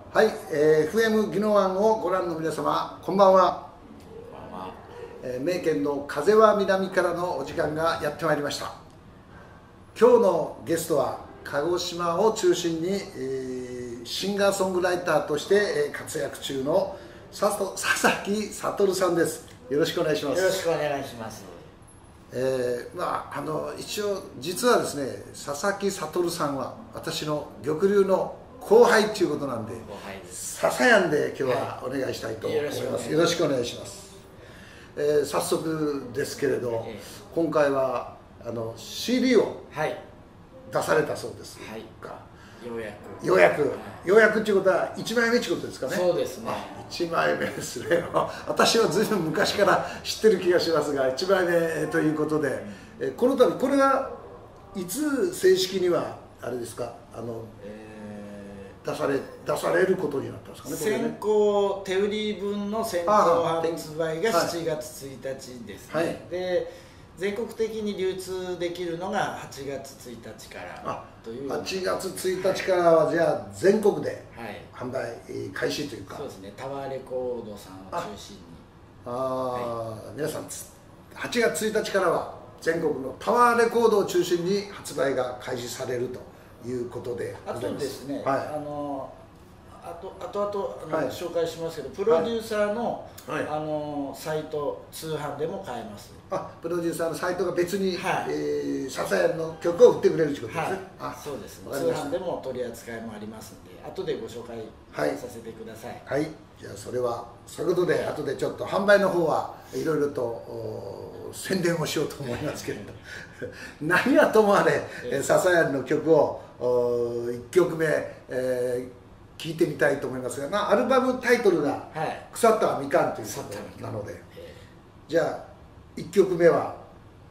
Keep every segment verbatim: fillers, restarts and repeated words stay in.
はい、えー、エフエム 宜野湾をご覧の皆様、こんばんは。えー、名県の風は南からのお時間がやってまいりました。今日のゲストは鹿児島を中心に、えー、シンガーソングライターとして活躍中の佐々木悟さんです。よろしくお願いします。 よろしくお願いします。 えー、まああの一応実はですね、佐々木悟さんは私の玉龍の後輩ということなんで、笹やんで今日はお願いしたいと思います。はい、よろしくお願いします。えー、早速ですけれど、えー、今回はあの シーディー を出されたそうですが、はい、 ようやくようやく、はい、ようやくっていうことはいちまいめっていうことですかね。 そうですね。 いちまいめですね。私はずいぶん昔から知ってる気がしますが、いちまいめということで、うん、えこの度これがいつ正式にはあれですか、あの、えー出され出されることになったんですかね。 先行手売り分の先行発売がしちがつついたちですね。はい、で全国的に流通できるのがはちがつついたちからという。 はちがつついたちからはじゃあ全国で販売開始というか。 そうですね。タワーレコードさんを中心に。 ああ、はい、皆さんはちがつついたちからは全国のタワーレコードを中心に発売が開始されるということで。 あとですね、 はい、 あのあとあとあとあの、はい、紹介しますけど、プロデューサーの、はい、あのサイト通販でも買えます。 あ、プロデューサーのサイトが別に、 はい、 えー、笹屋の曲を売ってくれるということですね。 はい、あ、そうですね。通販でも取り扱いもありますので、後でご紹介させてください。 はい、はい、じゃあそれはそういうことで、後でちょっと販売の方はいろいろと宣伝をしようと思いますけれど何はともあれ、えー、笹屋の曲をいっきょくめ、えー、聴いてみたいと思いますが、まあ、アルバムタイトルが「腐ったはみかん」ということなので、じゃあいっきょくめは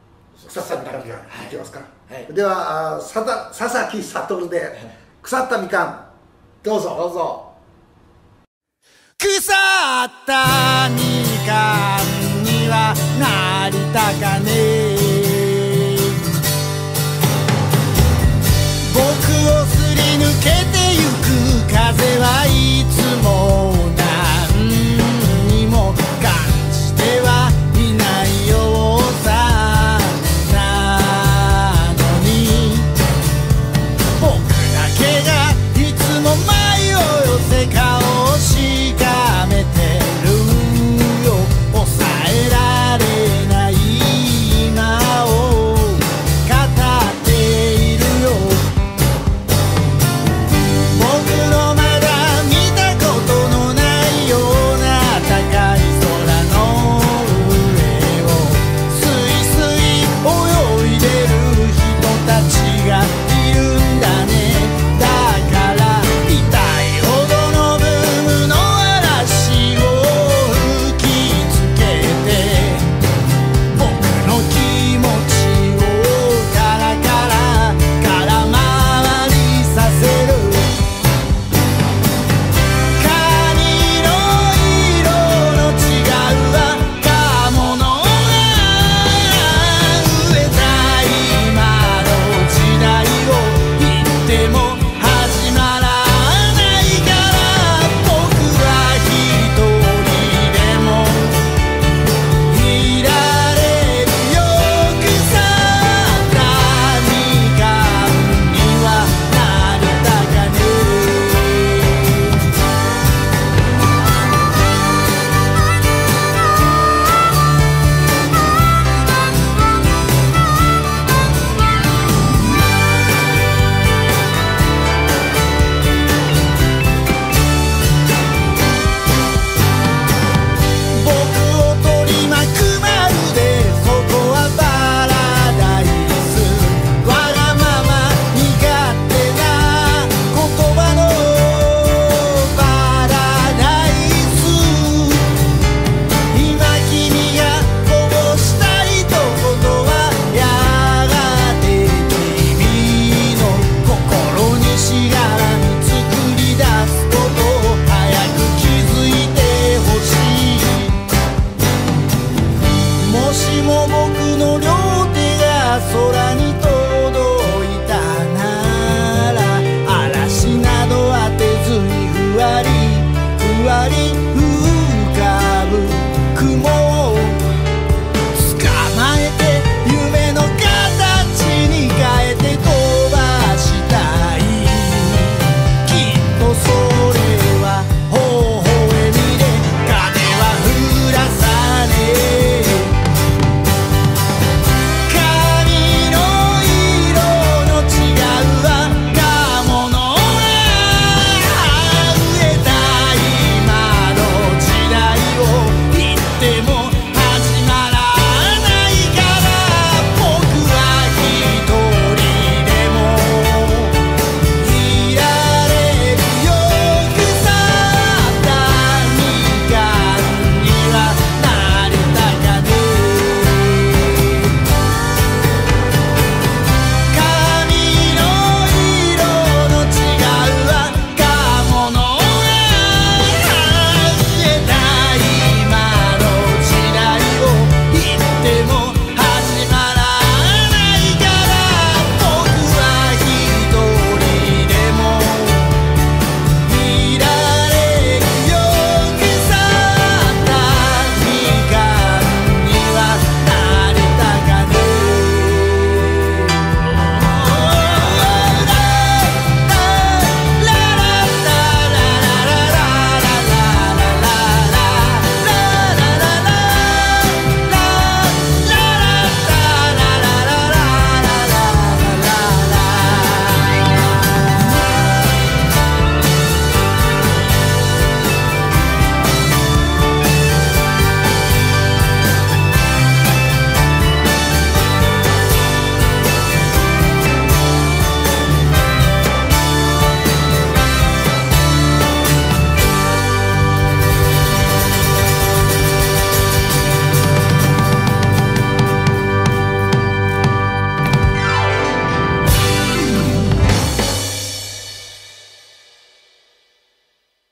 「腐ったみかん」からいきますか。はい、では佐々木悟で「腐ったみかん」どうぞ。 どうぞ。 腐ったみかんにはなりたかねえ、僕をすり抜けてゆく風はいつも何にも感じてはいないようさ。なのに僕だけがいつも前を寄せ顔をしかめてるよ。抑えられない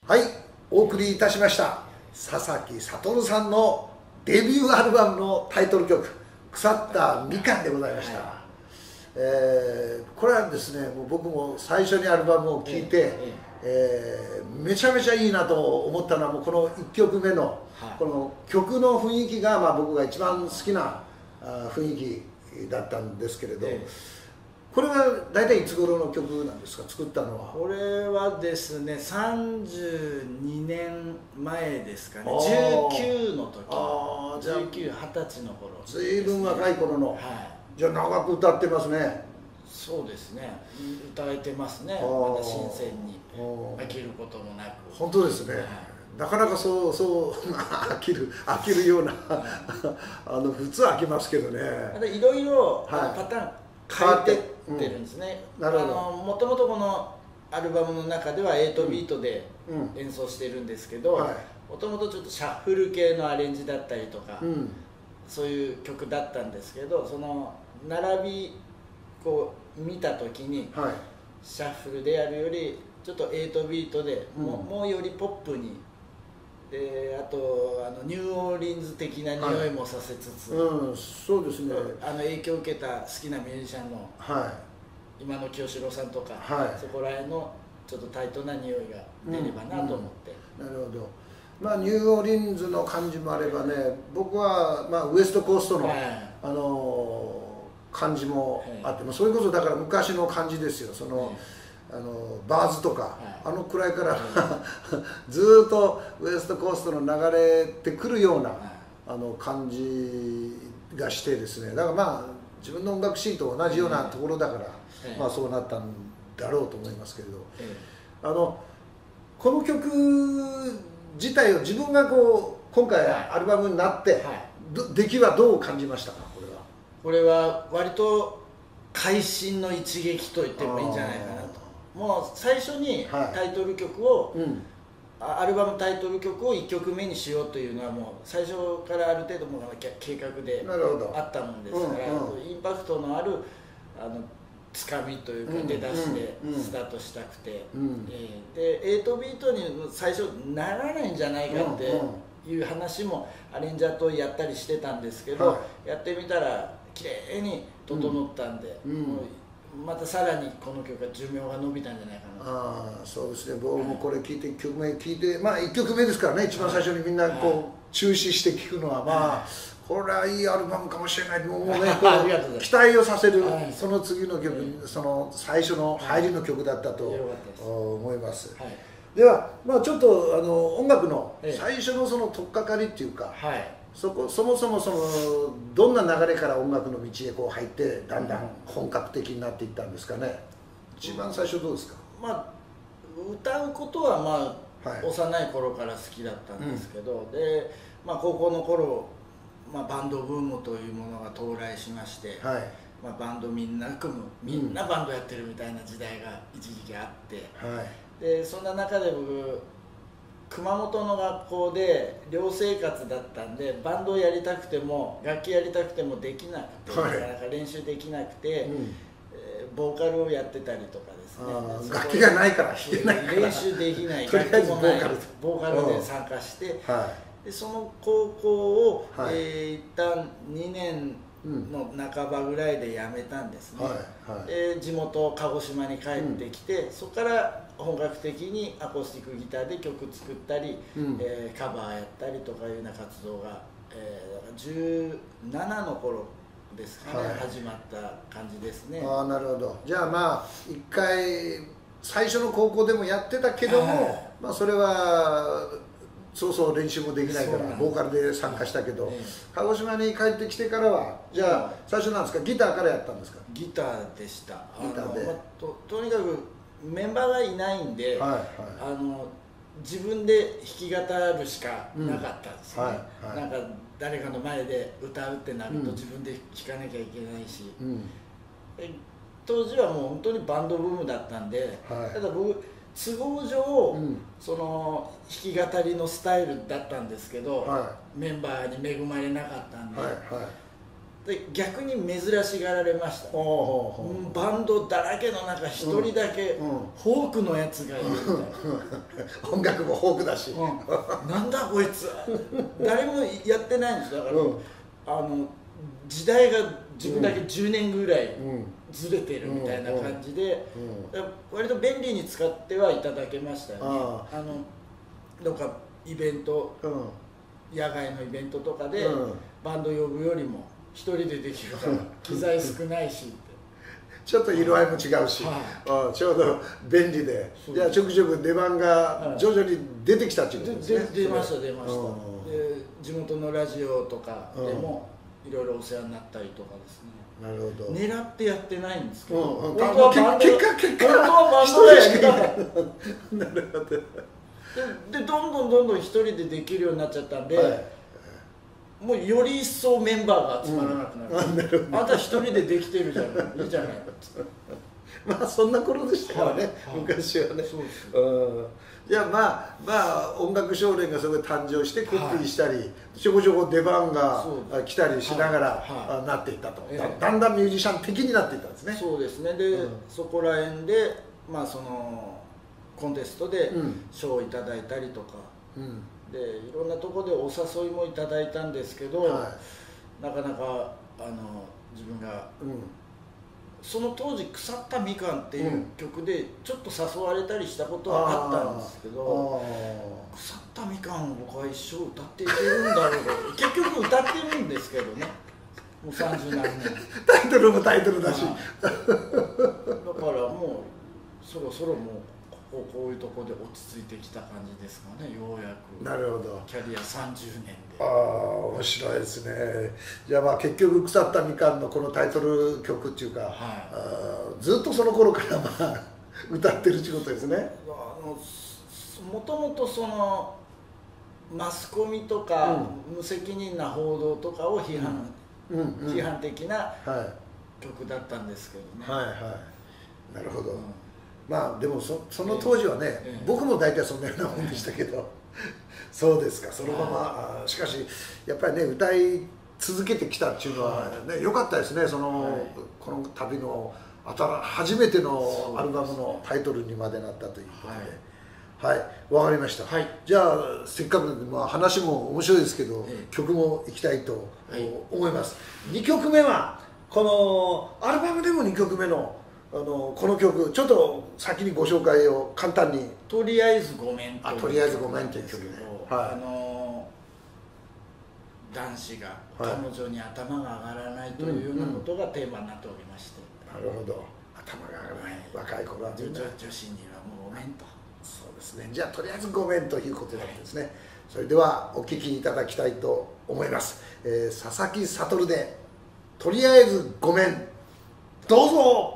はい、お送りいたしました佐々木悟さんのデビューアルバムのタイトル曲「腐ったみかん」でございました、はい、えー、これはですね、もう僕も最初にアルバムを聴いて、えええー、めちゃめちゃいいなと思ったのはもうこのいっきょくめのこの曲の雰囲気が、まあ、僕が一番好きな雰囲気だったんですけれど、ええ、これは大体いつ頃の曲なんですか、作ったのは。 これはですねさんじゅうにねんまえですかね、じゅうきゅうの時、あじゅうきゅう、はたちの頃、ね、 随分若い頃の、はい、じゃあ長く歌ってますね。 そうですね、歌えてますね、まだ新鮮に飽きることもなく。 本当ですね、はい、なかなかそうそう飽きる飽きるようなあの普通飽きますけどね。 いろいろパターン変わってってるんですね。もともとこのアルバムの中ではエイトビートで演奏してるんですけど、もともとちょっとシャッフル系のアレンジだったりとか、うん、そういう曲だったんですけど、その並びこう見た時に、はい、シャッフルでやるよりちょっとエイトビートでもう、うん、もうよりポップに、であとあのニューオーリンズ的な匂いもさせつつ、 はい、うん、そうですね、 あの影響を受けた好きなミュージシャンの、はい、今の清志郎さんとか、はい、そこら辺のちょっとタイトな匂いが出ればなと思って、 うんうん、なるほど。まあニューオーリンズの感じもあればね、僕はまあウエストコーストの、はい、あの感じもあって、はい、それこそだから昔の感じですよ。その、はい、あのバーズとか、はい、あのくらいから、はい、ずっとウエストコーストの流れてくるような、はい、あの感じがしてですね、だからまあ自分の音楽シーンと同じようなところだから、はい、まあそうなったんだろうと思いますけれど、はい、あのこの曲自体を自分がこう今回アルバムになって、はい、出来はどう感じましたか。これはこれは割と会心の一撃と言ってもいいんじゃないかなと。もう最初にタイトル曲を、はい、うん、アルバムタイトル曲をいっきょくめにしようというのはもう最初からある程度も計画であったもんですから、うんうん、インパクトのあるあのつかみというか出だしでスタートしたくて、うんうん、えー、でエイトビートに最初ならないんじゃないかっていう話もアレンジャーとやったりしてたんですけど、はい、やってみたら綺麗に整ったんで、うんうん、もうまたさらにこの曲が寿命が伸びたんじゃないかなと。 ああ、そうですね。僕もこれ聞いていっきょくめ聞いて、まあいっきょくめですからね、一番最初にみんなこう、はい、注視して聞くのはまあ、はい、これはいいアルバムかもしれない。もうね、こう期待をさせる、はい、その次の曲、その最初の入りの曲だったと思います。はい、では、まあちょっとあの音楽の最初のその取っかかりっていうか。はい、そこそもそもそのどんな流れから音楽の道へこう入ってだんだん本格的になっていったんですかね。一番最初どうですか。 まあ歌うことはまあ、はい、幼い頃から好きだったんですけど、うん、で、まあ、高校の頃、まあ、バンドブームというものが到来しまして、はい、まあ、バンドみんな組むみんなバンドやってるみたいな時代が一時期あって、はい、でそんな中で僕熊本の学校で寮生活だったんで、バンドをやりたくても楽器やりたくてもできなくて、はい、なかなか練習できなくて、うん、えー、ボーカルをやってたりとかですね。楽器がないから弾けないから練習できない楽器もないボーカルで参加して、はい、でその高校を、はい、えー、一旦にねんの半ばぐらいで辞めたんですね。はいはい、で地元鹿児島に帰ってきて、うん、そこから本格的にアコースティックギターで曲作ったり、うん、えー、カバーやったりとかいうような活動が、えー、じゅうななの頃ですかね、はい、始まった感じですね。 ああ、なるほど。じゃあまあ一回最初の高校でもやってたけども、はい、まあそれはそうそう練習もできないからボーカルで参加したけど、えー、鹿児島に帰ってきてからはじゃあ最初なんですか、ギターからやったんですか。 ギターでした。ギターで、まあ、と, とにかくメンバーがいないんで、はいはい、あの自分で弾き語るしかなかったんですね。うん、はいはい、なんか誰かの前で歌うってなると自分で弾かなきゃいけないし、うん、当時はもう本当にバンドブームだったんで、はい、ただ僕都合上、うん、その弾き語りのスタイルだったんですけど、はい、メンバーに恵まれなかったんで、はいはい、 で逆に珍しがられました、うん、バンドだらけの中一人だけフォークのやつがいるみたいな、 音楽もフォークだし、 うん、なんだこいつ誰もやってないんですだから、うん、あの時代が自分だけじゅうねんぐらいずれてるみたいな感じで、うんうん、割と便利に使ってはいただけましたよね。あのどっかイベント、うん、野外のイベントとかで、うん、バンド呼ぶよりも一人でできるから機材少ないしってちょっと色合いも違うし、はい、ちょうど便利で、じゃあちょくちょく出番が徐々に出てきたっていうことですね。 で出ました出ました、うん、で地元のラジオとかでもいろいろお世話になったりとかですね。 なるほど。 狙ってやってないんですけど、 うんうん、本当はバンド結果結果本当はバンドでやりたかったなるほど。ででどんどんどんどん一人でできるようになっちゃったんで、はい、もうより一層メンバーが集まらなくなる、うん、なるほど。あんた一人でできてるじゃないいいじゃないまあそんな頃でしたからね、はい、昔はね。そうです。うん。じゃあまあまあ音楽少年がそこで誕生してコピーしたり、はい、ちょこちょこ出番が来たりしながら、はいはい、なっていったと、えー、だんだんミュージシャン的になっていったんですね。 そうですね。で、うん、そこら辺でまあそのコンテストで賞をいただいたりとか、うん、でいろんなところでお誘いもいただいたんですけど、はい、なかなかあの自分が、うん、その当時「腐ったみかん」っていう曲でちょっと誘われたりしたことはあったんですけど、腐ったみかんを僕は一生歌っていけるんだろう結局歌ってるんですけどね、もうさんじゅうなんねんタイトルもタイトルだしだからもうそろそろもうこうこういうところで落ち着いてきた感じですかね、ようやく。 なるほど。 キャリアさんじゅうねんで。 ああ面白いですね。じゃあまあ結局「腐ったみかん」のこのタイトル曲っていうか、はい、あずっとその頃からまあ歌ってるってことですね。 あのもともとそのマスコミとか、うん、無責任な報道とかを批判、うんうんうん、批判的な曲だったんですけどね。 はいはい。なるほど。うん、まあでも そ, その当時はね、ええ、僕も大体そんなようなもんでしたけどそうですか。そのまましかしやっぱりね歌い続けてきたっていうのはね良かったですね。その、はい、この旅の初めてのアルバムのタイトルにまでなったということで、はい、わ、はい、かりました、はい、じゃあせっかく、まあ、話も面白いですけど、ええ、曲もいきたいと思います、はい、にきょくめはこのアルバムでもにきょくめのあのこの曲ちょっと先にご紹介を簡単に。 とりあえずごめんという曲。あ、とりあえずごめんという曲で、 はい、あの男子が彼女に頭が上がらないというようなことがテーマになっておりまして、 なるほど。頭が上がらない、はい、若い頃はみんな女子にはもうごめんと。 そうですね。じゃあとりあえずごめんということなんですね、はい、それではお聴きいただきたいと思います、えー、佐々木悟でとりあえずごめん、どうぞ。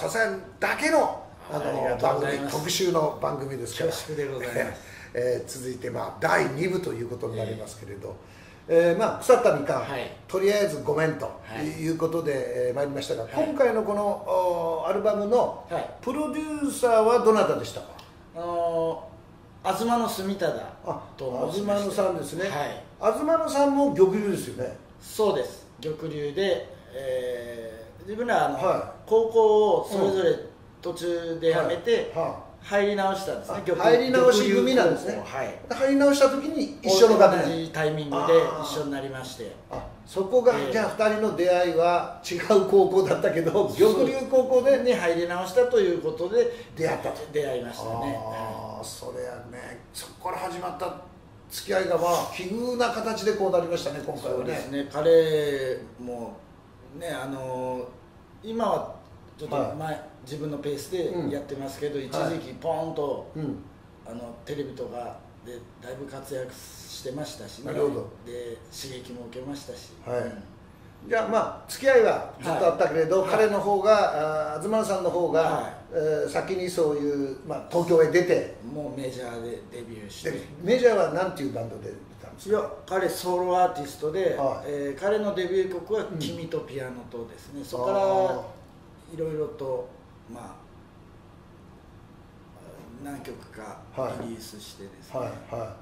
笹谷だけのあの番組、特集の番組ですから、 恐縮でございます。 えー、続いて、まあ、だいにぶということになりますけれど、えーまあ、腐ったみかん、はい、とりあえずごめんということで、はい、えー、参りましたが、はい、今回のこのアルバムのプロデューサーはどなたでしたか？ あのー、東野住忠と申しまして、 東野さんですね、はい、東野さんも玉龍ですよね。 そうです、玉龍で、えー、自分らあの、はい、高校をそれぞれ途中で辞めて、はいはい、入り直したんですね。 入り直し組なんですね。はい、入り直した時に一緒の学年、同じタイミングで一緒になりまして、 あ、そこが、えー、じゃあふたりの出会いは違う高校だったけど、玉龍高校でに入り直したということで出会ったと。 出会いましたね。 ああ、それはね、そこから始まった付き合いがまあ奇遇な形でこうなりましたね、今回はね。 そうですね、彼もね、あの今はちょっと前、はい、自分のペースでやってますけど、うん、一時期ポーンと、はい、あのテレビとかでだいぶ活躍してましたしね。なるほど。で刺激も受けましたし、 はい、うん、じゃあまあ付き合いはずっとあったけれど、はい、彼の方が、東野さんの方が、はい、えー、先にそういう、まあ、東京へ出てもうメジャーでデビューして、 メジャーは何ていうバンドで出たんですか？ いや、彼ソロアーティストで、はい、えー、彼のデビュー曲は「君とピアノと」ですね、うん、そこからいろいろとまあ何曲かリリースしてですね、はいはいはい、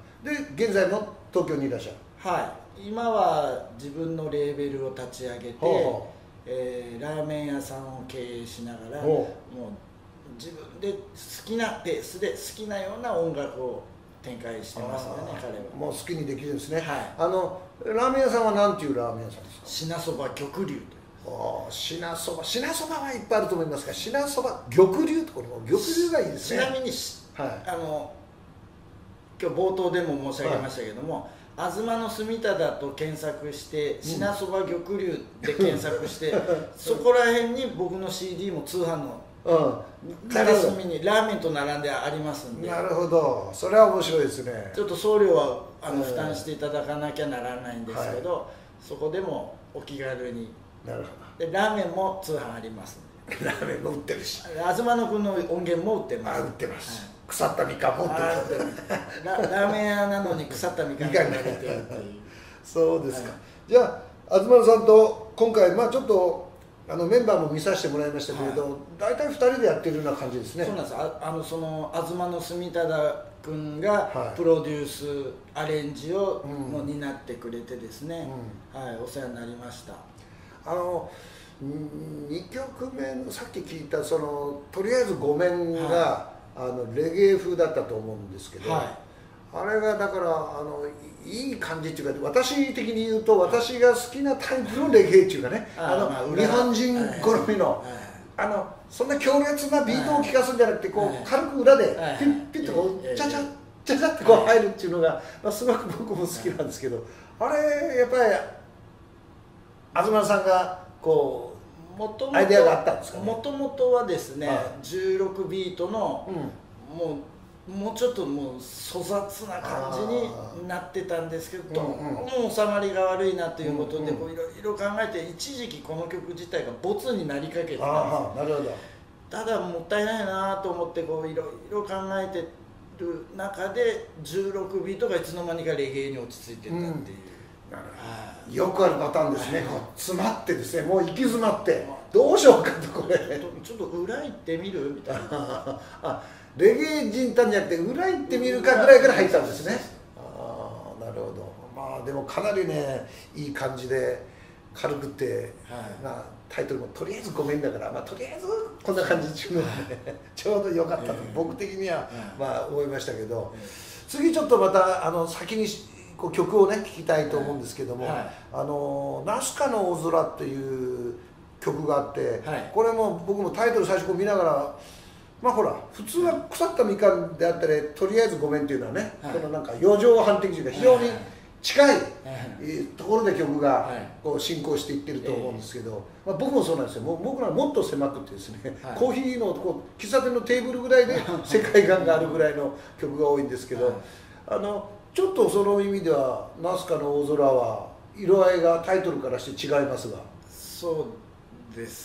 で現在も東京にいらっしゃる。 はい、今は自分のレーベルを立ち上げて、ほうほう、えー、ラーメン屋さんを経営しながら、もう自分で好きなペースで好きなような音楽を展開してますよね、彼は。 もう好きにできるんですね。 はい、 あのラーメン屋さんは何ていうラーメン屋さんですか？ 品そば玉龍と。 お品そば、品そばはいっぱいあると思いますが、品そば玉龍と、これも玉龍がいいですね。 ちなみに、はい、あの今日冒頭でも申し上げましたけども、はい、東野住忠と検索して品そば玉龍で検索して、うん、そこら辺に僕の シーディー も通販の片隅にラーメンと並んでありますんで。 なるほど、それは面白いですね。 ちょっと送料はあの負担していただかなきゃならないんですけど、はい、そこでもお気軽に。なるほど。でラーメンも通販ありますんで。ラーメンも売ってるし、 東野君の音源も売ってます。 あ、売ってます、はい、腐ったみかんも売ってるラ, ラーメン屋なのに腐ったみかんが売れてるっていうそうですか、はい、じゃあ東野さんと今回、まあちょっとあのメンバーも見させてもらいましたけれど、はい、大体ふたりでやってるような感じですね。 そうなんです。ああのその東野住忠君がプロデュース、はい、アレンジをもう担ってくれてですね、うん、はい、お世話になりました。 あのにきょくめのさっき聞いたそのとりあえずごめんが、はい、あのレゲエ風だったと思うんですけど、はい、あれがだからあのいい感じっていうか、私的に言うと私が好きなタイプのレゲエっていうかね、あの、まあ、日本人好みの、はい、あのそんな強烈なビートを聴かすんじゃなくて、こう、はい、軽く裏でピッピッとこうチャチャチャチャってこう入るっていうのが、まあ、すごく僕も好きなんですけど、あれやっぱり東野さんがこうアイデアがあったんですかね。 もともとはですね、はい、じゅうろくビートの、うん、もうもうちょっともう粗雑な感じになってたんですけど、うんうん、もう収まりが悪いなということで、いろいろ考えて一時期この曲自体がボツになりかけてたんです。なるほど。ただもったいないなと思ってこういろいろ考えてる中でじゅうろくビートがいつの間にかレゲエに落ち着いてたっていう。うん、 よくあるパターンですね。詰まってですね、もう行き詰まってどうしようかと、これちょっと裏行ってみるみたいなあ、レゲエ人たんじゃなくて裏行ってみるかぐらいから入ったんですね。ああ、なるほど。まあでもかなりね、いい感じで軽くて、はい、まあタイトルもとりあえずごめんだから、まあとりあえずこんな感じっていうのでちょうど良かったと、僕的にはまあ思いましたけど、次ちょっとまたあの先にこう曲をね聴きたいと思うんですけども、はい、あのナスカの大空っていう曲があって、はい、これも僕もタイトル最初こう見ながら、まあほら普通は腐ったみかんであったりとりあえずごめんっていうのはね、はい、このなんか四畳半的というか非常に近いところで曲がこう進行していってると思うんですけど、まあ、僕もそうなんですよ。もう僕らはもっと狭くてですね、はい、コーヒーのこう喫茶店のテーブルぐらいで世界観があるぐらいの曲が多いんですけど、はい、あのちょっとその意味ではナスカの大空は色合いがタイトルからして違いますが。 そうです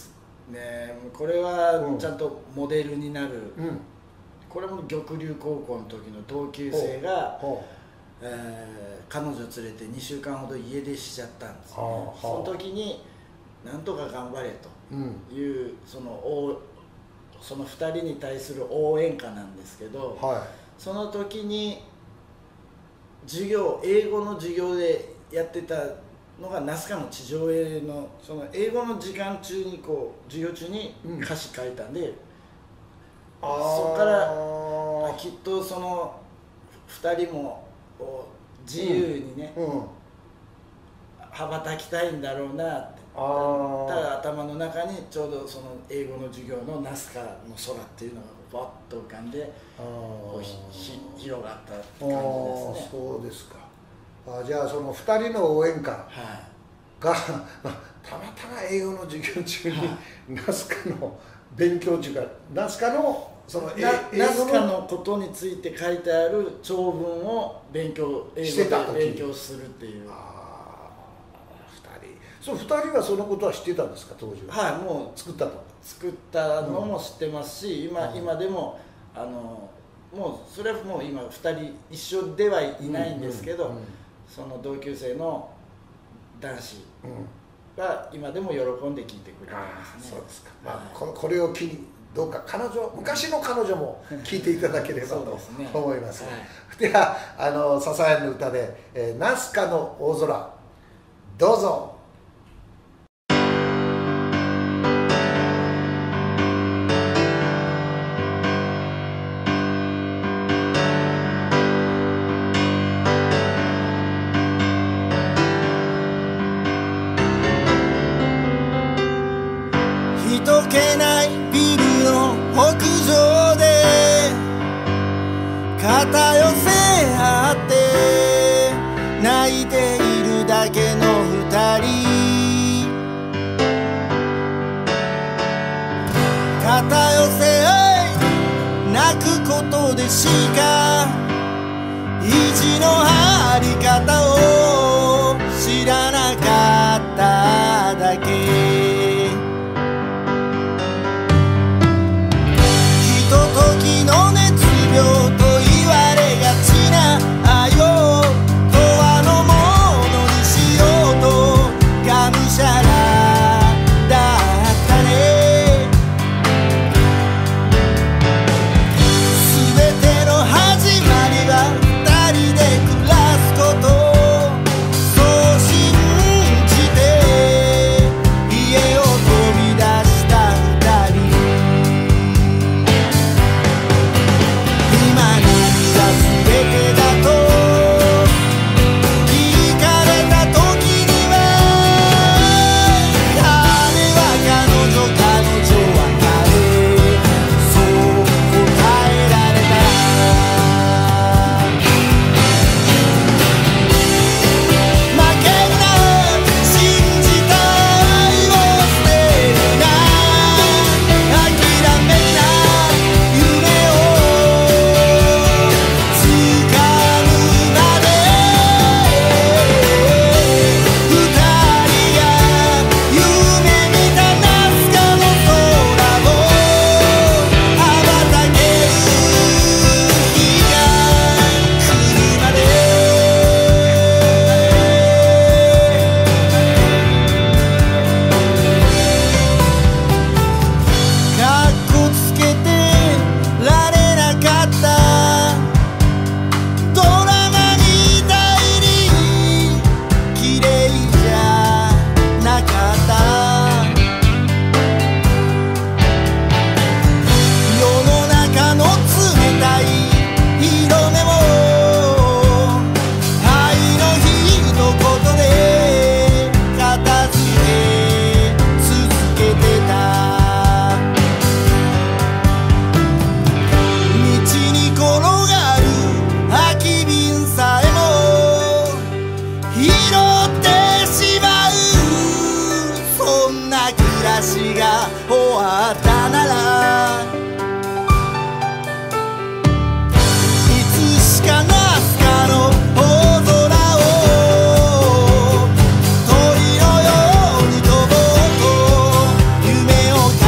ね、これはちゃんとモデルになる、 うん、これも玉龍高校の時の同級生が、えー、彼女連れてにしゅうかんほど家出しちゃったんですね。その時になんとか頑張れという、うん、そのそのふたりに対する応援歌なんですけど、はい、その時に授業英語の授業でやってたのがナスカの地上絵のその英語の時間中にこう授業中に歌詞書いたんで、うん、そこからきっとそのふたりも自由にね、うんうん、羽ばたきたいんだろうなって。ただ頭の中にちょうどその英語の授業のナスカの空っていうのがバッと浮かんでこうひ広がった感じですね。 そうですか。あ、じゃあそのふたりの応援歌が、はい、たまたま英語の授業中に、はい、ナスカの勉強中かナスカのそのナスカのことについて書いてある長文を勉強英語で勉強するっていう。 そう、ふたりはそのことは知ってたんですか、当時は。 はい、もう作ったと作ったのも知ってますし、うん、今、今でもあのもうそれはもう今ふたり一緒ではいないんですけど、うんうんうん、その同級生の男子が今でも喜んで聞いてくれてますね。 そうですか。まあ、はい、こ, これを機にどうか彼女昔の彼女も聞いていただければと思います。はい、ではあの笹谷の歌で、えー、ナスカの大空どうぞ。 人気ないビルの屋上で肩寄せ合って泣いているだけの二人、肩寄せ合い泣くことでしか意地の張り方を知らなかっただけ。時の熱病と言われがちな愛を永遠のものにしようとがむしゃらだったね。全ての始まりは二人で暮らすこと、そう信じて家を飛び出した二人。話が終わったならいつしかナスカの大空を鳥のように飛ぼうと夢を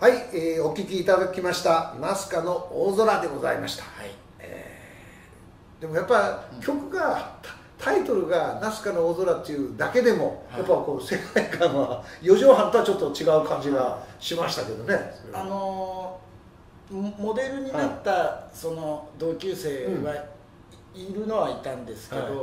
はい、えー、お聴きいただきましたナスカの大空でございました、はいえー、でもやっぱり曲が、うん、タイトルがナスカの大空っていうだけでも、はい、やっぱこう世界観はよじょうはんとはちょっと違う感じがしましたけどね。 あのー、モデルになったその同級生はいるのはいたんですけど、はい、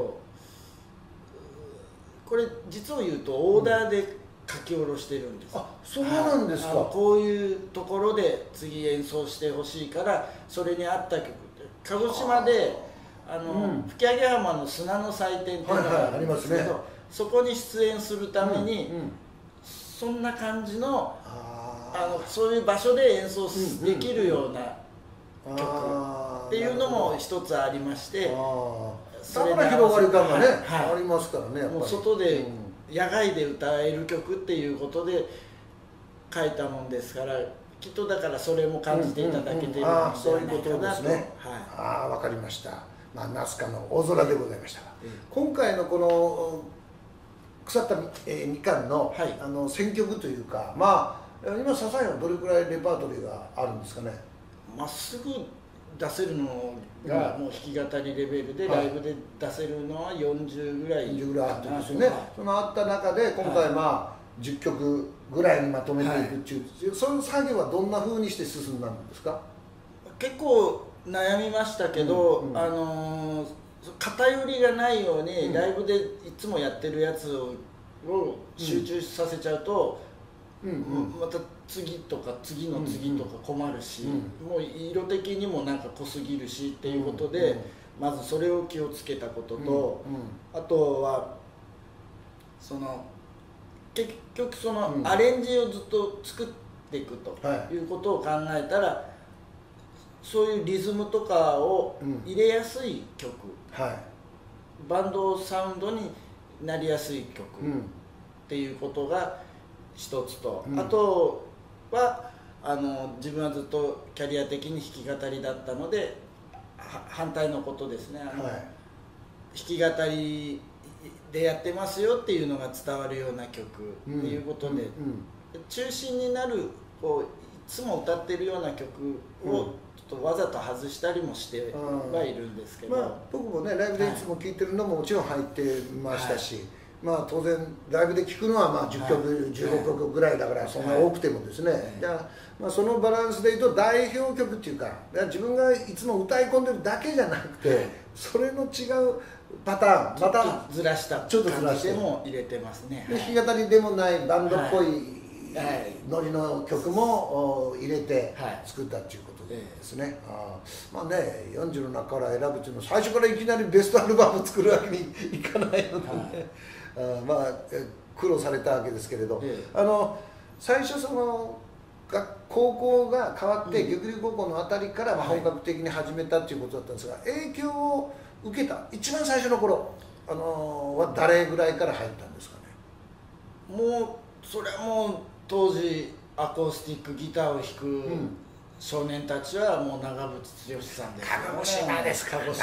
これ実を言うとオーダーで書き下ろしてるんです。 あ、そうなんですか。 こういうところで次演奏してほしいからそれに合った曲って鹿児島であの、うん、吹上浜の砂の祭典っていうのがあるんですけど、はいはいね、そこに出演するために、うんうん、そんな感じのあのそういう場所で演奏できるような曲っていうのも一つありまして、 それが広がり感がね、はい、ありますからね。やっぱりもう外で、うん野外で歌える曲っていうことで書いたもんですから、きっとだからそれも感じていただけてるんじゃないかなと。 そういうことですね。はい、ああ、わかりました。まあナスカの大空でございましたが、ええ、今回のこの腐ったみかんの、はい、あの選曲というか、まあ今笹谷はどれくらいレパートリーがあるんですかね。 まっすぐ出せるのがもう弾き語りレベルで、ライブで出せるのはよんじゅうぐらいよんじゅうぐらいあったんですよね。そのあった中で今回まあじゅっきょくぐらいにまとめていくっていう、はい、その作業はどんなふうにして進んだんですか。 結構悩みましたけど、うんうん、あのー、偏りがないように、うん、ライブでいつもやってるやつを集中させちゃうと、うんうん、また次とか次の次とか困るし、うん、もう色的にもなんか濃すぎるしっていうことで、うん、まずそれを気をつけたことと、うん、あとはその結局そのアレンジをずっと作っていくということを考えたら、はい、そういうリズムとかを入れやすい曲、うんはい、バンドサウンドになりやすい曲っていうことが一つと、うん、あとはあの自分はずっとキャリア的に弾き語りだったので反対のことですね。あの、はい、弾き語りでやってますよっていうのが伝わるような曲っていうことで、うんうんうん、中心になるこういつも歌ってるような曲をちょっとわざと外したりもしてはいるんですけど、 まあ、僕もねライブでいつも聴いてるのももちろん入ってましたし、はい、まあ当然ライブで聴くのはまあじゅっきょく、はい、じゅうごきょくぐらいだからそんな多くてもですね、はい、じゃあ、まあ、そのバランスでいうと代表曲っていうか自分がいつも歌い込んでるだけじゃなくて、はい、それの違うパターンまたずらした感じでも入れてますね。 で弾き語りでもないバンドっぽいノリの曲も入れて作ったっていうことですね。あまあねよんじゅうの中から選ぶっていうのは最初からいきなりベストアルバム作るわけにいかないのでね、はい、あまあ苦労されたわけですけれど、ええ、あの最初その高校が変わって、うん、玉龍高校のあたりからまあ本格的に始めたっていうことだったんですが、影響を受けた一番最初の頃、あのー、は誰ぐらいから入ったんですかね。 もうそれはもう当時アコースティックギターを弾く少年たちはもう長渕剛さんです、ね、 鹿児島ですか。鹿児島です。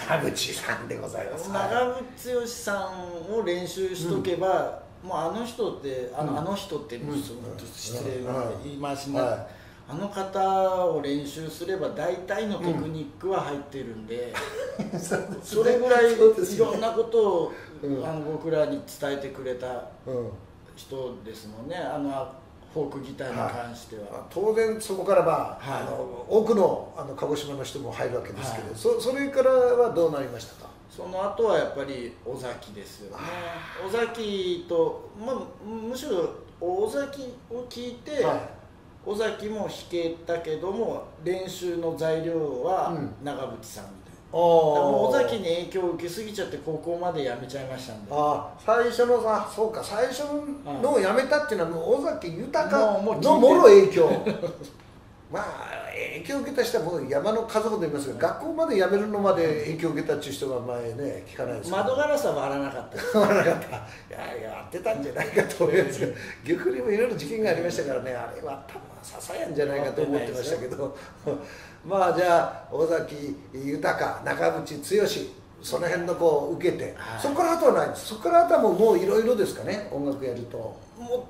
長渕さんでございます。 長渕剛さんを練習しとけば、うん、もうあの人ってあの、うん、あの人ってもう失礼な言い回しになって、はい、あの方を練習すれば大体のテクニックは入ってるんで、うん、それぐらいいろんなことを、うん、あの僕らに伝えてくれた人ですもんね、あのフォークギターに関しては、はい、 当然そこからまあ、はい、あの多くのあの鹿児島の人も入るわけですけど、はい、そ, それからはどうなりましたか。 その後はやっぱり尾崎ですよね。尾崎と、まあ、むしろ尾崎を聞いて、はい、尾崎も弾けたけども練習の材料は長渕さんみたいな、うん、もう尾崎に影響を受けすぎちゃって高校までやめちゃいましたんで。 あ最初のさそうか最初のをやめたっていうのはもう尾崎豊のもろ影響まあ影響を受けた人はもう山の家族で言いますが、学校まで辞めるのまで影響を受けたっていう人は前ね聞かないですけど、 窓ガラスは割らなかったです。 割らなかった。いややってたんじゃないかと思いますが、逆にもいろいろ事件がありましたからね、あれは多分ささやんじゃないかと思ってましたけどまあじゃあ尾崎豊、中渕剛、その辺のこう受けて、はい、そこから後はないんです。そこから後はもういろいろですかね、音楽やると。 もう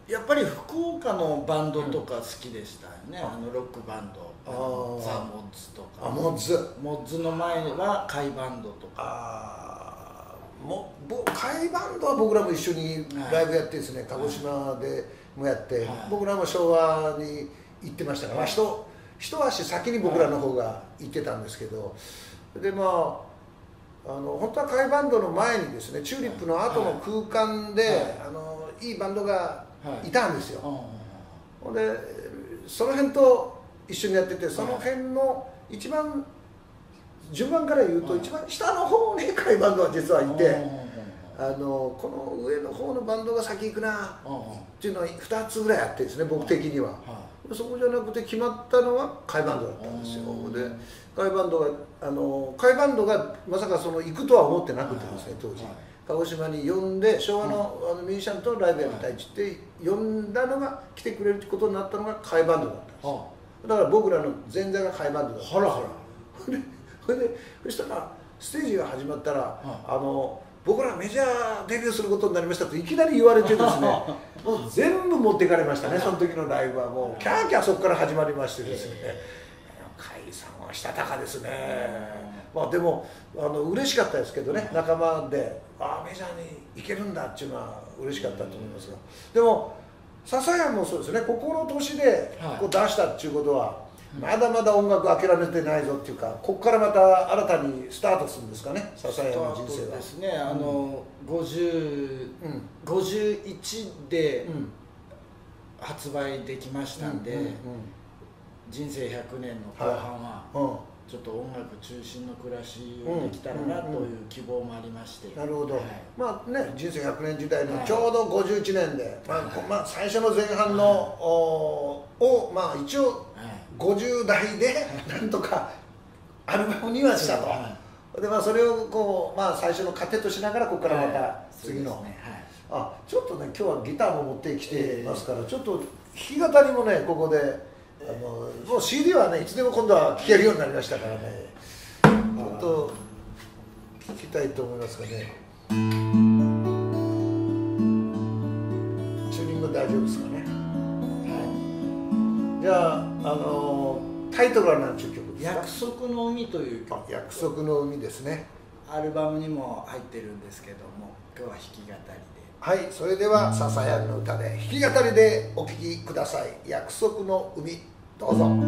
やっぱり福岡のバンドとか好きでしたよね、あのロックバンド、ザ・モッズとか。 あ、モッズ。 モッズの前はカイバンドとか。 ああ、もうカイバンドは僕らも一緒にライブやってですね、鹿児島でもやって、僕らも昭和に行ってましたから、一一足先に僕らの方が行ってたんですけど、でまああの本当はカイバンドの前にですね、チューリップの後の空間で、あのいいバンドがいたんですよ。ほんでその辺と一緒にやってて、その辺の一番順番から言うと一番下の方にカイバンドは実はいて、あのこの上の方のバンドが先行くなっていうのはふたつぐらいあってですね、僕的には。そこじゃなくて決まったのはカイバンドだったんですよ。でカイバンドがあのカイバンドがまさかその行くとは思ってなくてですね、当時鹿児島に呼んで昭和のあのミュージシャンとライブやりたいって言って呼んだのが来てくれることになったのがカイバンドだったんですよ。だから僕らの前座がカイバンドだったんですよ。はらはら。それでそしたらステージが始まったら、あの僕らメジャーデビューすることになりましたといきなり言われてですね、もう全部持っていかれましたね。その時のライブはもうキャーキャーそこから始まりましてですね、甲斐さんはしたたかですね。まあでもあの嬉しかったですけどね、仲間でああメジャーに行けるんだっていうのは嬉しかったと思いますが、でも笹谷もそうですね、ここの年でこう出したっていうことは、まだまだ音楽諦めてないぞっていうか、ここからまた新たにスタートするんですかね、笹谷の人生は。 ですね、あのごじゅう、ごじゅういちで発売できましたんで、人生ひゃくねんの後半はちょっと音楽中心の暮らしをできたらなという希望もありまして。 なるほど。まあね、人生ひゃくねん時代のちょうどごじゅういちねんで、まあまあ最初の前半のをまあ一応ごじゅう代でなんとかアルバムにはしたと。でまあそれをこうまあ最初の糧としながらここからまた次の。あ、ちょっとね今日はギターも持ってきてますから、ちょっと弾き語りもねここで。あのもう シーディー はねいつでも今度は聴けるようになりましたからね、ちょっと聴きたいと思いますかね。チューニング大丈夫ですかね。はい、じゃあ、あのタイトルは何ていう曲ですか。 約束の海という曲。 約束の海ですね。 アルバムにも入ってるんですけども、今日は弾き語りで。 はい、それでは笹谷の歌で弾き語りでお聴きください。約束の海、どうぞ。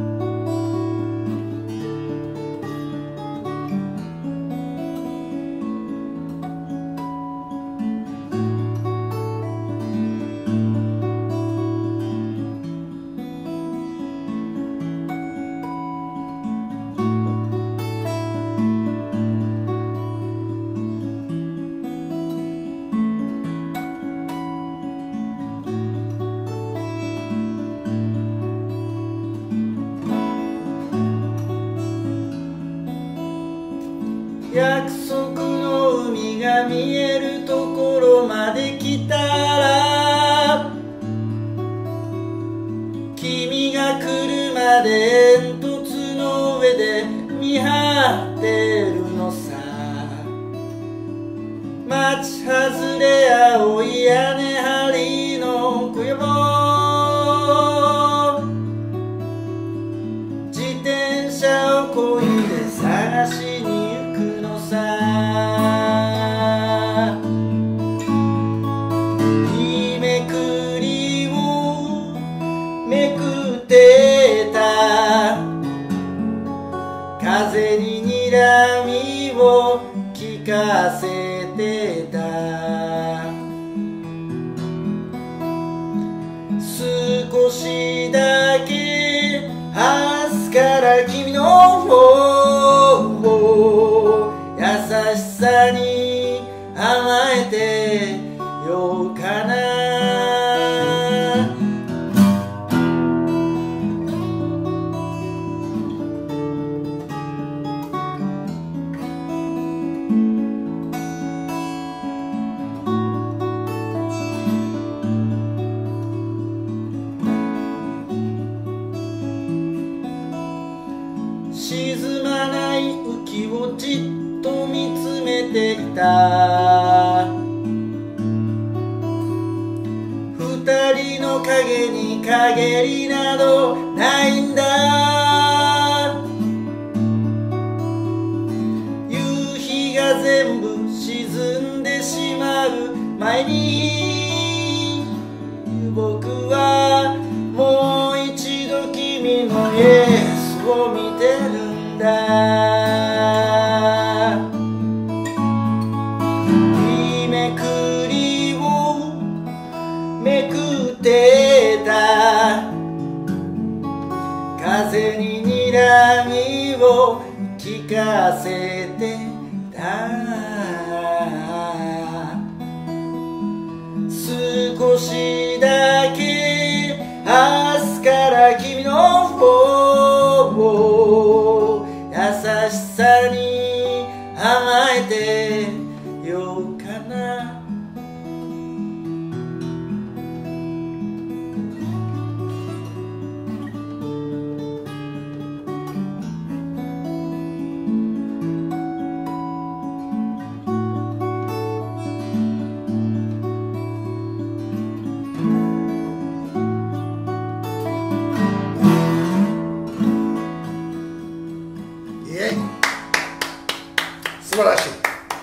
約束の海が見えるところまで来たら、君が来るまで煙突の上で見張ってるのさ。町外れ青い屋根張りの小屋を自転車をこいで探しに行くのさ。日めくりをめくってた、風に睨みを聞かせてた。少しだけ明日から君の方を優しさに甘えてようかな。沈まない浮きをじっと見つめていた。二二人の影に陰りなどないんだ。夕日が全部沈んでしまう前に、僕はもう一度君のイエスを見てるんだ。日めくりをめくってた、風に睨みを聞かせてた。少しだけ明日から君の方を優しさに甘えてようかな。 素晴らしい。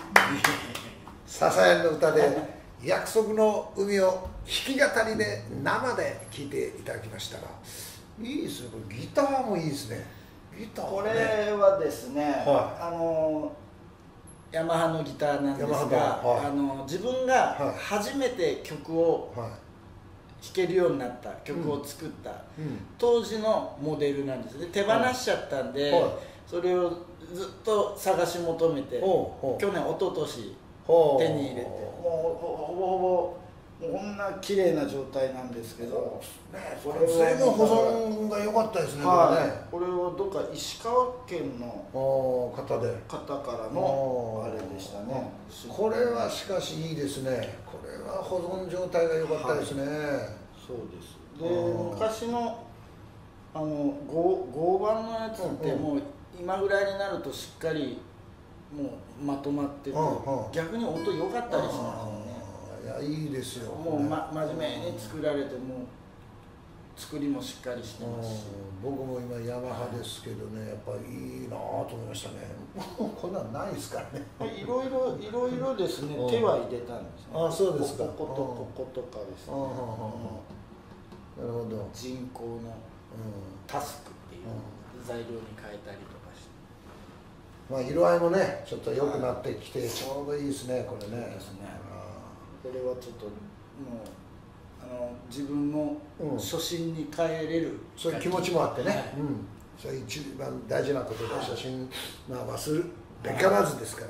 笹谷の歌で「約束の海」を弾き語りで生で聴いていただきましたが、いいですね。これギターもいいですね。ギター、ね、 これはですね、 はい、 あのヤマハのギターなんですが、 はい、 あの自分が初めて曲を弾けるようになった曲を作った、うん、当時のモデルなんですね。手放しちゃったんで、はい、それをずっと探し求めて、去年一昨年手に入れて、もうほぼほぼこんな綺麗な状態なんですけど、 これ随分保存が良かったですね。 これをどっか石川県の方で方からのあれでしたね。 これはしかしいいですね。これは保存状態が良かったですね。 そうです。で、昔のあの合板のやつってもう今ぐらいになるとしっかりもうまとまってて、逆に音良かったりしますよね。 いや、いいですよ。 もう、ま、真面目に作られて、もう作りもしっかりしてますし、 僕も今ヤマハですけどね、やっぱりいいなと思いましたね。こんなんないですからね。 いろいろいろいろですね、手は入れたんですね。 あ、そうですか。 こことこことかですね。 なるほど。 人工のタスクっていう材料に変えたりとかして、 まあ色合いもねちょっと良くなってきてちょうどいいですね、これね。 ですね。これはちょっともうあの自分の初心に帰れる、 そういう気持ちもあってね。うん。それ一番大事なことで、初心まあ忘るべからずですから。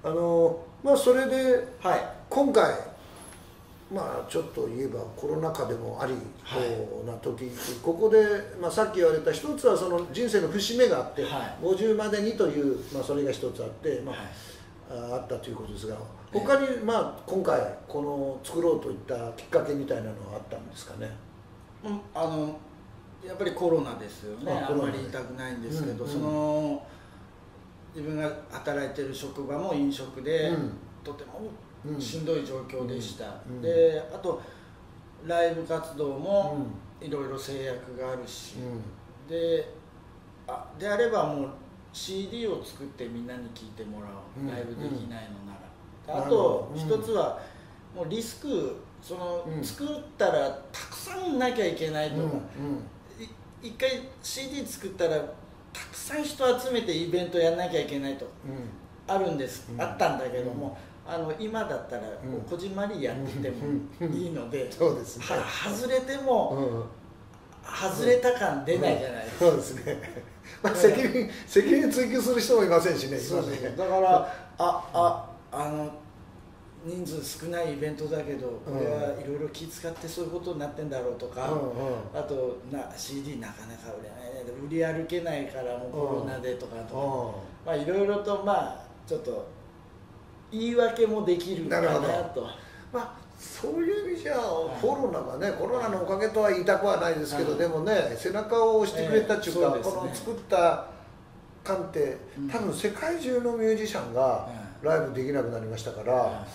あのまあそれで今回まあちょっと言えばコロナ禍でもありな時、ここでまあさっき言われた一つはその人生の節目があって、ごじゅうまでにというまあそれが一つあってまあ。あったということですが、他にまあ今回この作ろうといったきっかけみたいなのはあったんですかね。 うん、あのやっぱりコロナですよね。あんまり言いたくないんですけど、うん、その自分が働いてる職場も飲食で、うん、とてもしんどい状況でした。うんうん、で、あとライブ活動もいろいろ制約があるし、うん、で、あであればもうシーディー を作ってみんなに聴いてもらう、ライブできないのなら、うん、あと一つはもうリスク、その、うん、作ったらたくさんなきゃいけないとか、うんうん、一回 シーディー 作ったらたくさん人集めてイベントやんなきゃいけないと、うん、あるんです、うん、あったんだけども、あの今だったらこじんまりやっててもいいので、 そうですね、 外れても、うん、外れた感出ないじゃないですか。 そうですね。まあ責任責任追及する人もいませんしね。 そうですね。だからあああの人数少ないイベントだけど、これはいろいろ気使ってそういうことになってんだろうとか、うんうん、あとな シーディー なかなか売れないね、売り歩けないからもうコロナでとかとか、うん、まあいろいろとまあちょっと言い訳もできるかなと。 まあそういう意味じゃコロナがね、コロナのおかげとは言いたくはないですけど、でもね背中を押してくれたっていうか、この作った感って多分世界中のミュージシャンがライブできなくなりましたから、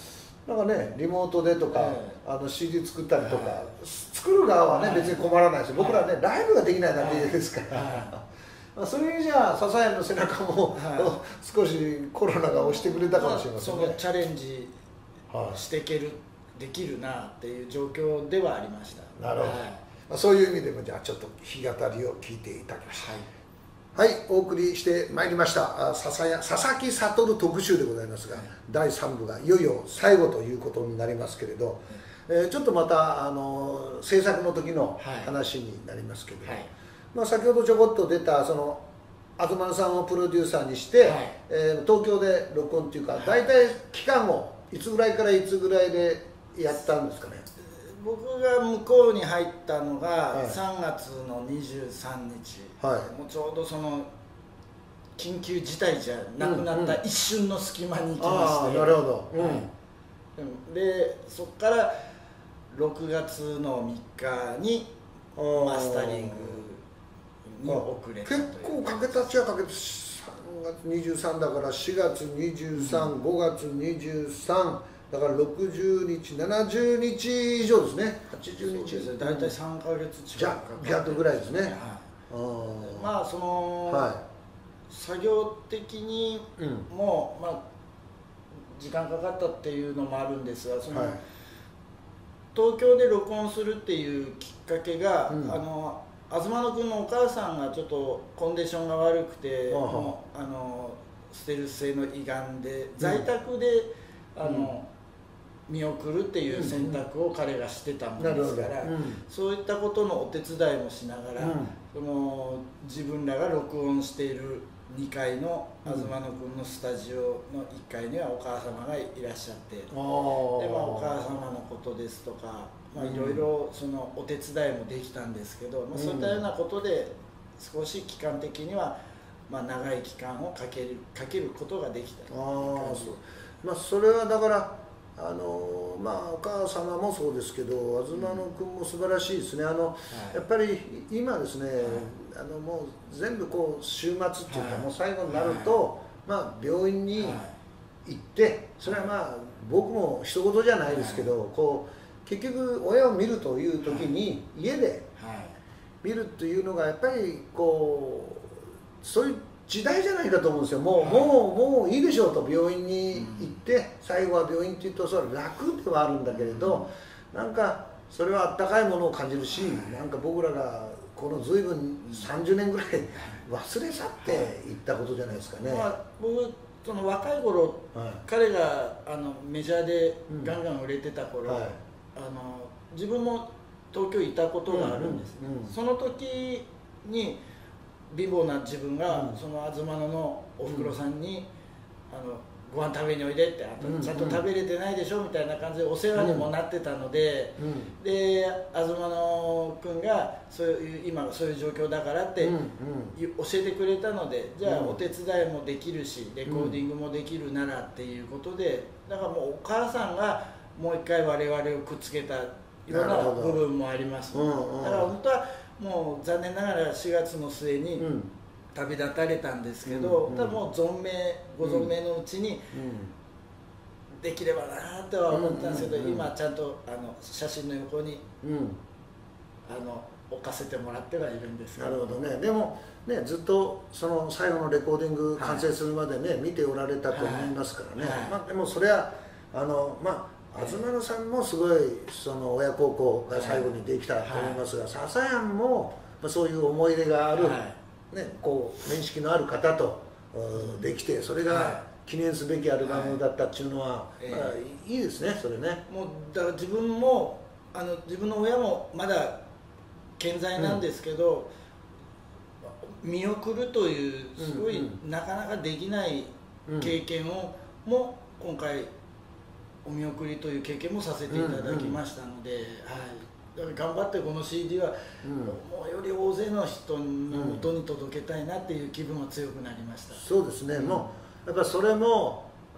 なんかねリモートでとか、 えー、あの シーディー 作ったりとか、はい、作る側はね、はい、別に困らないし、僕らね、はい、ライブができないだけですから、はいまあ、それにじゃあ笹谷の背中も、はい、少しコロナが押してくれたかもしれませんね。 そのチャレンジしていける、はい、できるなっていう状況ではありました。 なるほど、はいまあ、そういう意味でもじゃあちょっと弾き語りを聞いていただきました。はい、はい、お送りしてまいりました笹谷佐々木悟特集でございますが、はい、だいさん部がいよいよ最後ということになりますけれど、はいえー、ちょっとまたあの制作の時の話になりますけど、はいまあ、先ほどちょこっと出たその東さんをプロデューサーにして、はいえー、東京で録音っていうか、はい、大体期間をいつぐらいからいつぐらいでやったんですかね。 僕が向こうに入ったのがさんがつのにじゅうさんにち、はい、もうちょうどその緊急事態じゃなくなった一瞬の隙間に行きまして、うんうん、 なるほど、うんはい、でそこからろくがつのみっかにマスタリングに遅れたという。 結構かけたっちゃかけてさんがつにじゅうさんだからしがつにじゅうさん、うん、ごがつにじゅうさんだからろくじゅうにちななじゅうにち以上ですね。はちじゅうにちですね。 大体さんかげつ近くかかって逆ぐらいですね、はい、 あまあその、はい、作業的にも、うん、まあ時間かかったっていうのもあるんですが、その、はい、東京で録音するっていうきっかけが、うん、あの東野君のお母さんがちょっとコンディションが悪くて、もうあのステルス性の胃がんで在宅で、うん、あの、うん見送るっていう選択を彼がしてたものですから、うんうん、そういったことのお手伝いもしながら、うん、その自分らが録音しているにかいの東野君のスタジオのいっかいにはお母様がいらっしゃって、で、まあ、お母様のことですとか、まあ、いろいろそのお手伝いもできたんですけど、まあ、そういったようなことで少し期間的には、まあ、長い期間をかける、かけることができたという感じ。 まあ、それはだからあのまあ、お母様もそうですけど東野君も素晴らしいですね。あの、はい、やっぱり今ですね、はい、あのもう全部こう週末っていうか、はい、もう最後になると、はい、まあ、病院に行って、それはまあ僕も一言じゃないですけど、はい、こう結局親を見るという時に家で見るというのがやっぱりこうそういう時代じゃないかと思うんですよ。もう、はい、もうもういいでしょうと、病院に行って、うん、最後は病院っていうとそれは楽ではあるんだけれど、うん、なんかそれはあったかいものを感じるし、なんか僕らがこの随分さんじゅうねんぐらい忘れ去っていったことじゃないですかね。 まあ、僕その若い頃、はい、彼があのメジャーでガンガン売れてた頃、うんはい、あの自分も東京にいたことがあるんです、うんうんうん、その時に貧乏な自分が、うん、その東野のおふくろさんに、うん、あのご飯食べにおいでって、あとちゃんと食べれてないでしょみたいな感じでお世話にもなってたので、うん、で東野君がそういう今そういう状況だからって、うんうん、教えてくれたので、じゃあお手伝いもできるしレコーディングもできるならっていうことで、だからもうお母さんがもう一回我々をくっつけたような部分もあります、ね、うんうん、だから本当はもう残念ながらしがつの末に旅立たれたんですけど、うんうん、ただもう存命ご存命のうちにできればなとは思ったんですけど、うんうんうん、今ちゃんとあの写真の横に、うん、あの置かせてもらってはいるんですけど。 なるほどね。でもね、ずっとその最後のレコーディング完成するまでね、はい、見ておられたと思いますからね、はいはい、まあ、でもそれはあのまあ東野さんもすごいその親孝行が最後にできたと思いますが、はいはい、笹谷もそういう思い出がある、はい、ね、こう面識のある方とできて、それが記念すべきアルバムだったっていうのは、はいはい、まあ、いいですね、それね。 もうだから自分もあの自分の親もまだ健在なんですけど、うん、見送るというすごい、うんうん、なかなかできない経験を、うん、も今回お見送りという経験もさせていただきましたので、うんうん、はい、だから頑張ってこの シーディー は、うん、もうより大勢の人の元に届けたいなっていう気分は強くなりました、うん、 そうですね、うん、もうやっぱそれも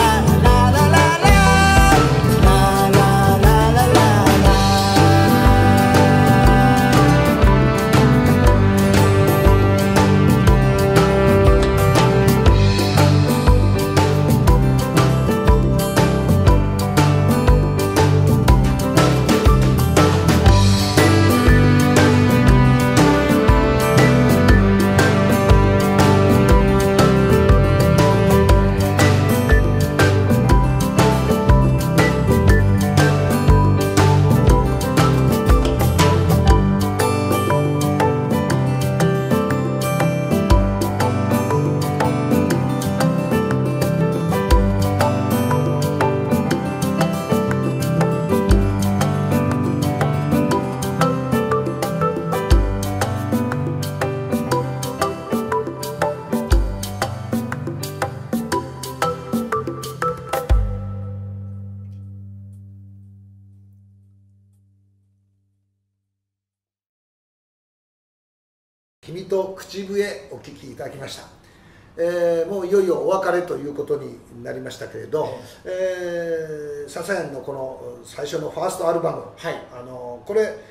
君と口笛お聴きいただきました。えー、もういよいよお別れということになりましたけれど、えー、ササヤンのこの最初のファーストアルバム、はい、あのこれ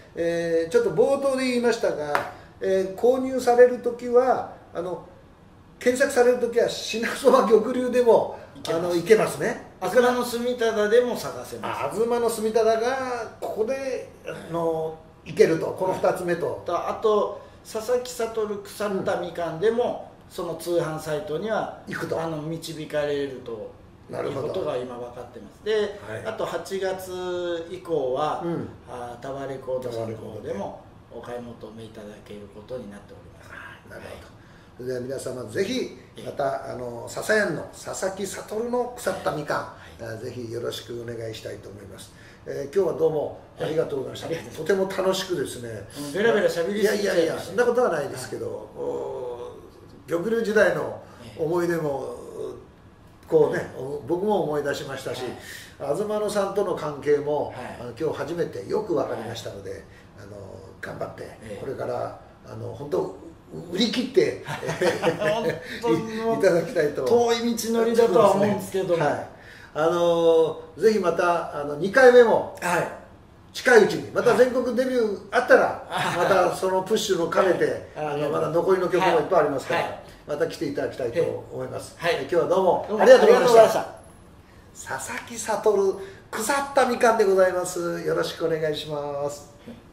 えー、ちょっと冒頭で言いましたが、えー、購入される時はあの検索される時は品そば玉龍でもあの行けますね。 東の住忠でも探せます。 東の住忠がここであの行けると、このふたつめと、 はい、あと佐々木悟腐ったみかんでも、うん、その通販サイトには行くとあの導かれるということが今分かってます。で、はい、あとはちがつ以降は、うん、あタワーレコードさんの方でもお買い求めいただけることになっております。 なるほど。それでは皆様ぜひまたあの笹園の佐々木悟の腐ったみかん、はい、ぜひよろしくお願いしたいと思います。えー、今日はどうもありがとうございました。はい、とても楽しくですね。 ベラベラ喋りすぎちゃいました。 いやいやいや、そんなことはないですけど、玉龍時代の思い出もこうね、僕も思い出しましたし、はい、東野さんとの関係も、はい、あの今日初めてよく分かりましたので、はい、あの頑張ってこれからあの本当売り切っていただきたいと。 遠い道のりだとは思うんですけども、はい、 あのぜひまたあのにかいめも近いうちにまた全国デビューあったら、はい、またそのプッシュの兼ねて、はい、あのまだ残りの曲もいっぱいありますから、はい、また来ていただきたいと思います。はい、今日はどうもありがとうございました。佐々木悟腐ったみかんでございます。よろしくお願いします。